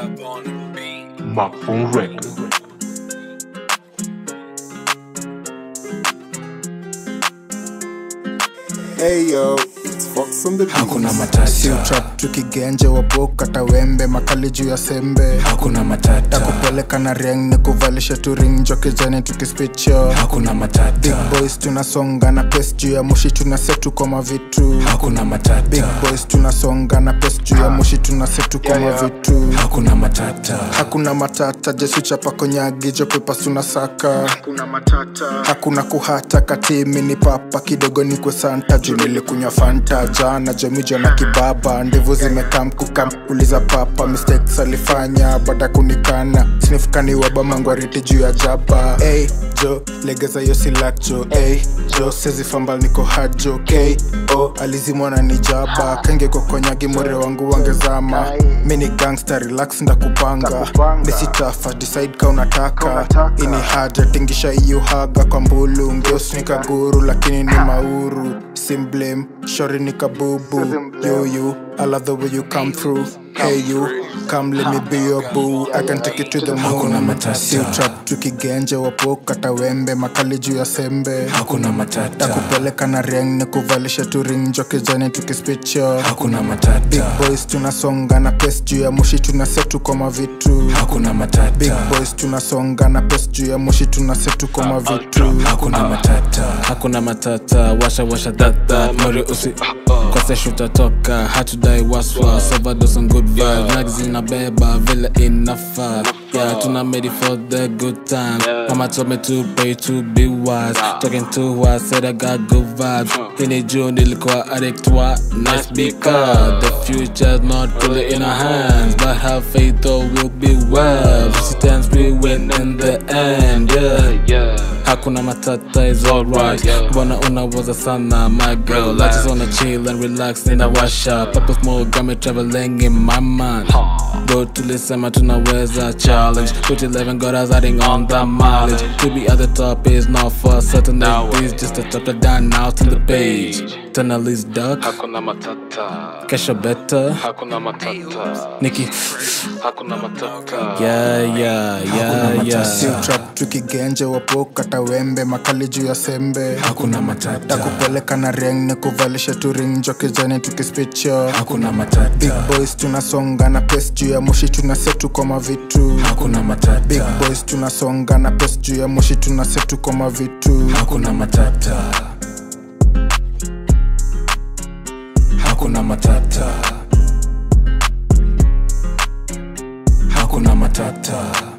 Microphone Records. Hey yo, it's Fox on the beat. Hakuna matata. Si utrap tukigenje waboka tawembe makali juu ya sembe. Hakuna matata. Takupeleka na riang ni kuvalisha tu ring joke jani tukispicho. Hakuna matata. Big boys tunasonga na pes juu ya mushi tunasetu koma vitu. Hakuna matata. Big boys tunasonga na pes juu ya mushi tunasetu koma vitu. Hakuna matata. Hakuna matata jesu chapa konyagi jo pepas tunasaka. Hakuna matata. Hakuna kuhata katimi ni papa kidogo ni kwe santa juu nilikunywa fanta jana jomijo na kibaba ndevu zimekam kukam uliza papa mistakes alifanya baada kunikana sinifukani waba mangwariti juu ya jaba. Hey jo legeza yosi lacho. Hey jo sezi fambal niko hajo. K.O. alizimwana ni jaba kenge kokonyagi mwere wangu wangezama. Mini gangster relax nda kupanga nisitafa decide ka unataka. Ini haja tingisha iyo haga kwa mbulu ngeos nikaguru lakini ni mauru. Sim blame, shorty nika boo boo. You, I love the way you come through. Hey you, come let me be your boo. I can take you to the moon. Hakuna matata. Si utrap tukigenje wapoka tawembe makali juu ya sembe. Hakuna matata. Takupeleka na riang ni kuvalisha tu ring joke jani tukispicho. Hakuna matata. Big boys tunasonga na pes juu ya mushi tunasetu koma vitu. Hakuna matata. Big boys tunasonga na pes juu ya mushi tunasetu koma vitu. Hakuna matata. Hakuna matata, washa data Mori usi, kwa seshu utatoka Hatudai waswa, overdose on good vibes Magazine na beba, vile inafa Yeah, tuna made it for the good time Mama told me to pray to be wise Talking to her, said I got good vibes Hili juu nilikuwa addict wa nice because The future's not really in our hands But have faith though we'll be well Resistance we win in the end, yeah Hakuna matata is alright Mbona unawaza sana my girl I just wanna chill and relax nina washa Papa smoke got me traveling in my mind Go tulisema tunaweza challenge 2011 got us adding on the mileage To be at the top is not for certain days Just to top the down out on the page Tunnel dark Hakuna matata. Kesho better Hakuna matata. Nikki Hakuna matata. Yeah Si utrap tukigenje wapoka tawembe makali juu ya sembe. Hakuna matata. Takupeleka na riang ni kuvalisha tu ring joke jani tukispicho. Hakuna matata. Big boys tunasonga na pes juu ya mushi tunasetu koma vitu. Hakuna matata. Big boys tunasonga na pes juu ya mushi tunasetu koma vitu. Hakuna matata. Hakuna matata. Hakuna matata.